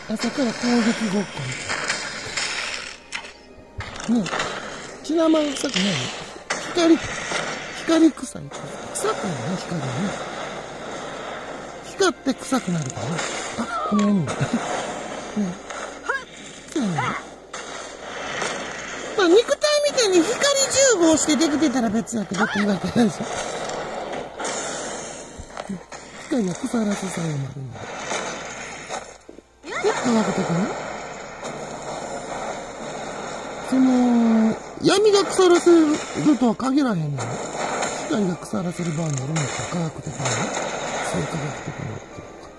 朝から攻撃ごっこみたいな。ねえ。血生臭くないの？光臭い。臭くないね、光はね。光って臭くなるからね。あ、ごめんね。ねえ。そうやね。まあ、肉体みたいに光重合してできてたら別やけどって言われてないでしょ。光が腐らせ作用もあるんだ。科学的にその闇が腐らせるとは限らへんのよ。光が腐らせる場合もあるのか、科学的にね。生化学的にって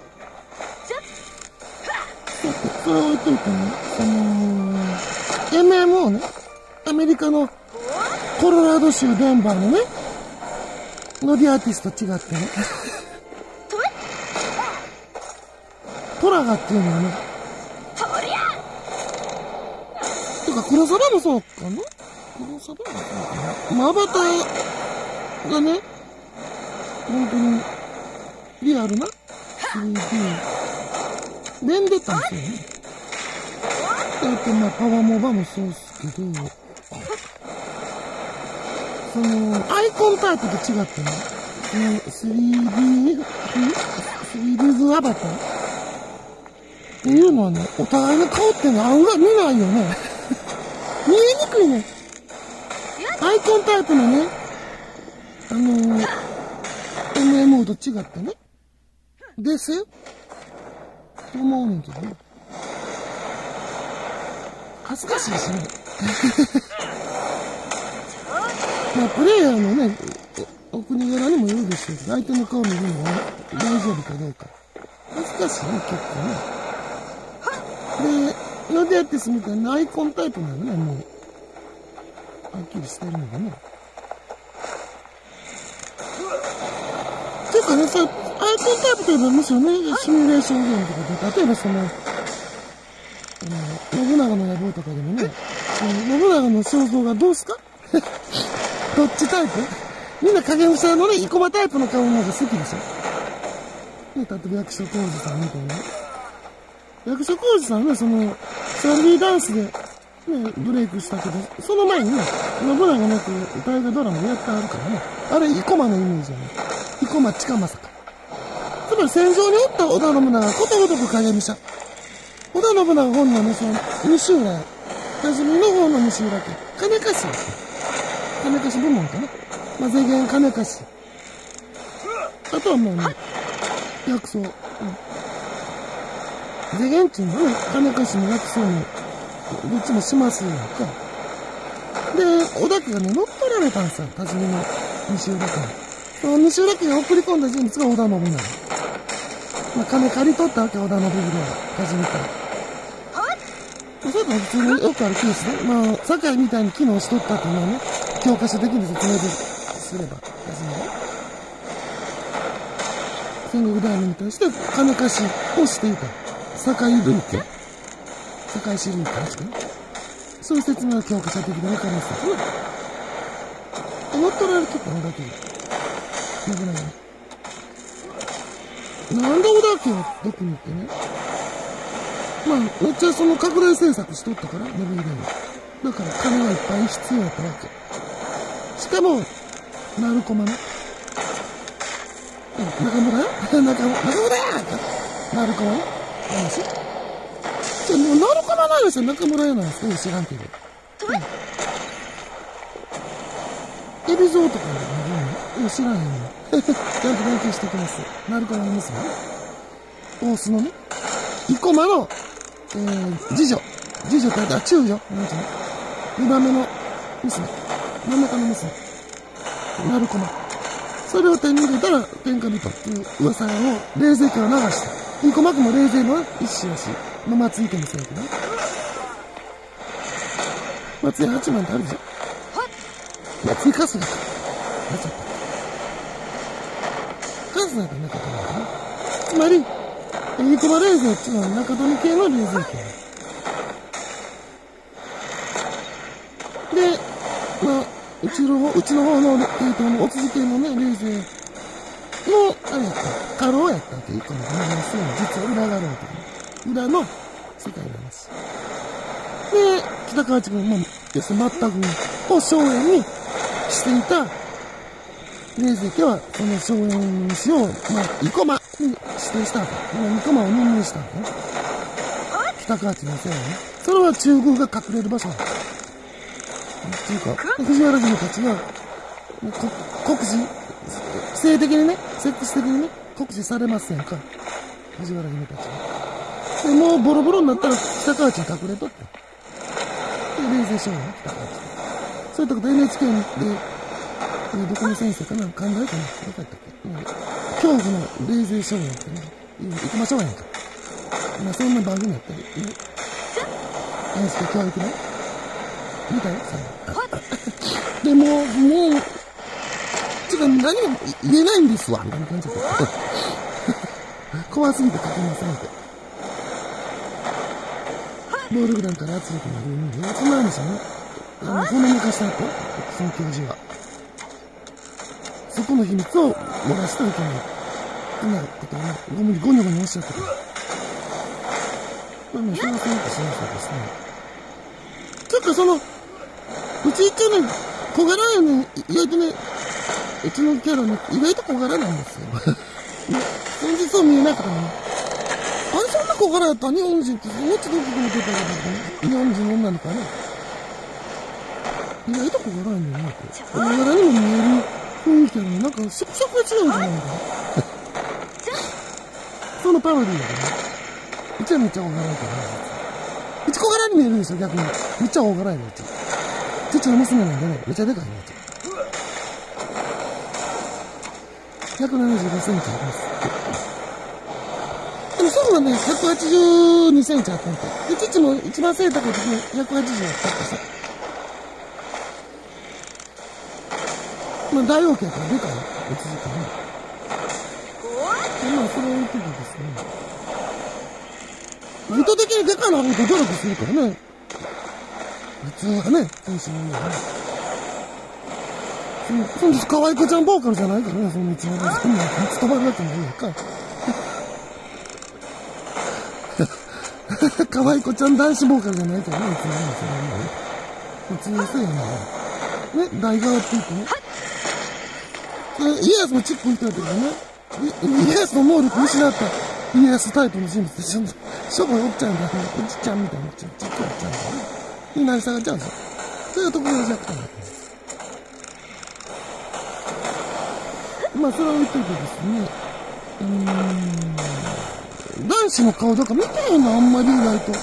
いうか。それを置いといてね、MMO ね、アメリカのコロラド州デンバーのね、ノディアーティスと違ってね、トラガっていうのはね、てか黒サバもそうかな、黒サバもそうかな、まあ、アバターがね、本当にリアルな 3D ベンデッタもそうね。まあパワーモバもそうっすけど、そのアイコンタイプと違ってね、3D 風アバターっていうのはね、お互いの顔ってのは案外見ないよね。見えにくいね。アイコンタイプのね、MM と違ってね。ですよ。と思うねんけどね。恥ずかしいしね。まあ、プレイヤーのね、お国柄にもよるでしょうけど、相手の顔見るのが、ね、大丈夫かどうか。恥ずかしいね、結構ね。で、ノディアティスみたいなアイコンタイプなのね、もう。はっきりしてるのがね。ていうかね、アイコンタイプといえばむしろね、シミュレーションゲームとかで、例えば信長の野望とかでもね、信長の肖像がどうすかどっちタイプみんな影武者のね、生駒タイプの顔の方が好きでしょ。ね、例えば役所広司さんみたいな。役所広司さんね、3D ダンスで、ね、ブレイクしたけど、その前にね、信長の大河ドラマやってあるからね。あれ、生駒のイメージやね。生駒近政か。つまり戦場におった織田信長がことごとく影武者。織田信長本のね、西浦や。多治見の方の西浦家。金貸し。金貸し部門かな。まあ、税源金貸し。あとはもうね、薬草。税源っていうのはね、金貸しも薬草も、どっちもしますよか。で、織田家がね、乗っ取られたんですよ。多治見の西浦家に。その西浦家が送り込んだ人物が織田信長。まあ、金借り取ったわけ、織田信長が。多治見から。それとは普通によくあるケースね。まあ、堺みたいに機能しとったっていうのはね、教科書的に説明すれば、戦国大名に対して金貸しをしていた。堺類家堺市類家ですかね。そういう説明は教科書的に分かりますけどね。乗っ取られてたのだけで。なくないね。なんで織田家を毒にってね。まあ、めっちゃ拡大政策しとったから、信秀に。だから金がいっぱい必要だったわけ。しかも、鳴駒ね。中村よ中村や鳴駒ね。話じゃあもう鳴駒なんですよ、中村屋なんですよ、知らんけど。海老蔵とかでも知らんよね。ちゃんと勉強してきます。鳴駒の娘ね。大須のね。生駒の、次女って言ったら中女なんていうの ?2 番目の娘。真ん中の娘。鳴駒。それを手に入れたら天下人っていう噂を冷泉家を流した。生駒家も冷泉の一種やし、まあ、松井家もそうやけどね。松井八幡ってあるじゃん。松井春日か。なっちゃった。春日がなかったのかな。つまり、生駒冷泉っていうのは中富系の冷泉家。で、まあ、うちの方の系統のお続けのね、冷泉の、あれやった、家老やったっていうかも、そういう実は裏があるわけで。裏の世界の話。で、北河内君、まあ、要するに全くを荘園にしていた、冷泉家は、その荘園主を、まあ、生駒に指定したわけ。生駒を任命したわけね。北河内のせいね。それは中宮が隠れる場所なんだ。っていうか、藤原姫たちが、国事、性的にね、セックス的にね、国事されませんか。藤原姫たちが。で、もうボロボロになったら北河内に隠れとって。で、冷泉荘園ね、北河内。そういったこと NHK で、どこの先生かな、考えかな、どこやったっけ、恐怖の冷泉荘園ってね、行きましょうやんか。まあ、そんな番組やったり、NHK 教育ね。見たよ、さ。で、もう、ちょっと何も言えないんですわ、みたいな感じで。怖すぎて書けませんって。暴力団から圧力の理由に、そんな話ね。ほのめかした後、その教授は。そこの秘密を漏らしてはいけない。そんなことをね、ゴニョゴニョおっしゃってる。まあ、それはそういうことしましたですね。ちょっとその、うち一応ね、小柄やね、意外とね、うちのキャラね、意外と小柄なんですよ。その実は見えなくてね。あれそんな小柄やった日本人って、もうちょっと大きく見てたけどね、日本人の女の子はね。意外と小柄やねんな、小柄にも見える雰囲気やのに、なんか色が違うんじゃないのかな。そのパロディーだからね。うちはめっちゃ大柄やからね。うち小柄に見えるんですよ、逆に。めっちゃ大柄やねん、うち。父の娘なんでね、めっちゃでかいね、うち。175センチあります。でも、祖父はね、182センチあったんで。で、父も一番背高い時に180あったってさ。まあ、大王家やからでかい。別時間ね。まあ、それを言っててですね。意図的にでかいのは努力するからね。普通はね、天使のようにね。そんです、可愛い子ちゃんボーカルじゃないからね、その道はね。そんな、務まるわけないやんか。可愛い子ちゃん男子ボーカルじゃないからね、いつもね、それはね。普通のせいやんね。ね、大側って言ってね。家康もチックいたけどね。家康の能力失った家康タイプの人物でしょぼいおっちゃんだね。おじちゃんみたいなちっちゃいおっちゃんだね。になり下がっちゃうんですよ。それが特別弱点なんです。まあ、それは置いといてですね。男子の顔とか見てへんの、あんまり意外と。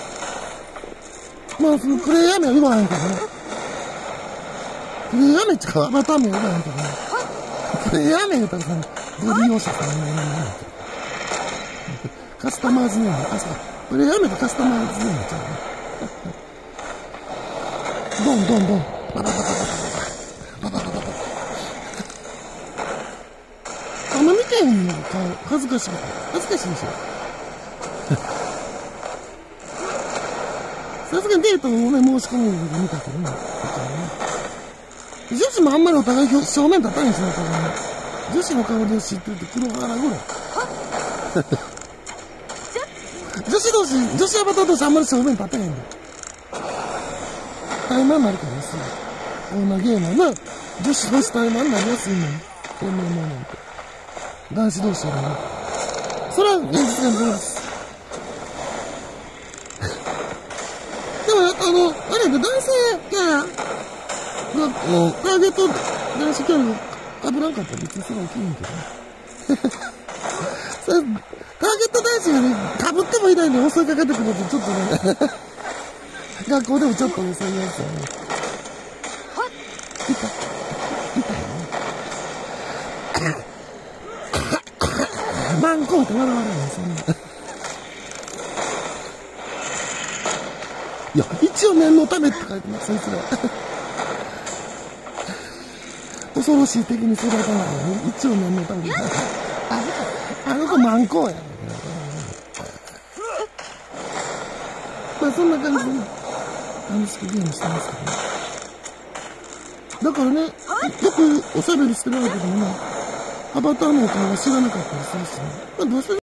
まあ、そのクレイヤメは言わへんけどね。クレイヤメってか、アバター名は言わへんけどね。クレイヤメ言うたらさ、ご利用者さんの名前なんだけど。カスタマーズネーム、あ、そう。クレイヤメとカスタマーズネームちゃうね。ドンドンドン。バババババババババババババ。あんま見てへんの顔、恥ずかしい。恥ずかしいでしょ。さすがにデートをね、申し込むので見たけどね。女子もあんまりお互い正面立たないんですよ、お互いね。女子の顔で知ってるって黒原ぐらい。女子アバター同士あんまり正面立てへんで。怠慢になるからね、すぐ。こんなゲームはな、女子同士怠慢になりやすいのに。こんなもんなんて。男子同士やね。それは現実なんです。でも、あれで男性キャラが、ターゲット男子キャラが被らんかったら別にそれは起きるんけどね。それ、ターゲット男子がね、被ってもいないのに襲いかかってくるとちょっとね、学校でもちょっとね、そういうやつはね。痛いね。マンコーって笑わないね、そんな。いや、一応念のためって書いてます、そいつら。恐ろしい敵に育たないように、一応念のために。あの子マンコーやね。まあそんな感じでね、楽しくゲームしてますけどね。だからね、よくおしゃべりしてるわけでもね、アバターのお顔は知らなかったりするしね。まあどうせ